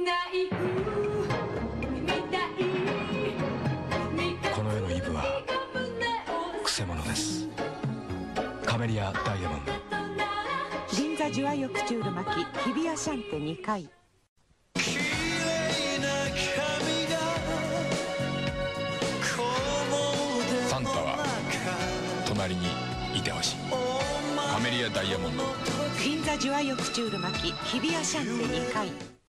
この世のイブはくせ者です。カメリアダイヤモンド。 銀座ジュアイオクチュール巻き日比谷シャンテ2回。 サンタは隣にいてほしい。カメリアダイヤモンド。 銀座ジュアイオクチュール巻き日比谷シャンテ2回。